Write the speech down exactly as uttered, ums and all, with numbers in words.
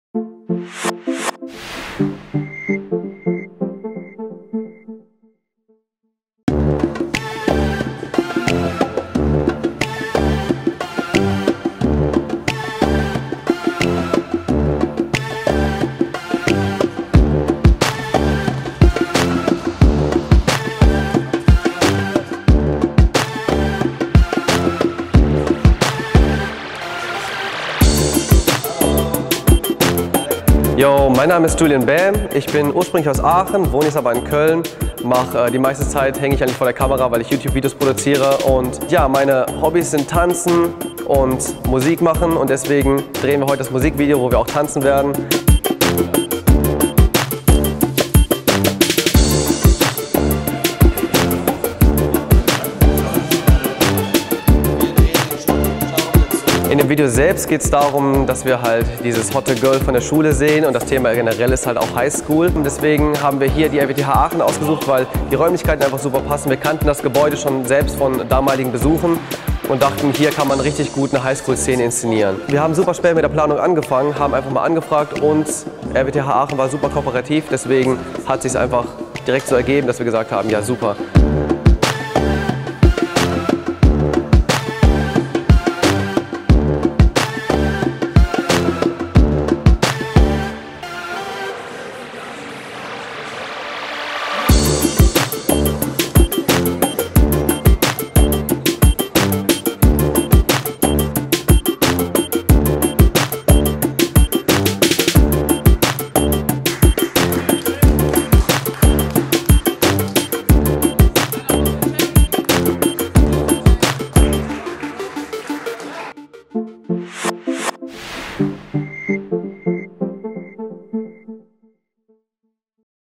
Yo, mein Name ist Julian Bam, ich bin ursprünglich aus Aachen, wohne jetzt aber in Köln. Mach, äh, die meiste Zeit hänge ich eigentlich vor der Kamera, weil ich YouTube-Videos produziere. Und ja, meine Hobbys sind Tanzen und Musik machen und deswegen drehen wir heute das Musikvideo, wo wir auch tanzen werden. In dem Video selbst geht es darum, dass wir halt dieses hotte Girl von der Schule sehen und das Thema generell ist halt auch Highschool. Und deswegen haben wir hier die R W T H Aachen ausgesucht, weil die Räumlichkeiten einfach super passen. Wir kannten das Gebäude schon selbst von damaligen Besuchen und dachten, hier kann man richtig gut eine Highschool-Szene inszenieren. Wir haben super spät mit der Planung angefangen, haben einfach mal angefragt und R W T H Aachen war super kooperativ, deswegen hat es sich einfach direkt so ergeben, dass wir gesagt haben, ja super.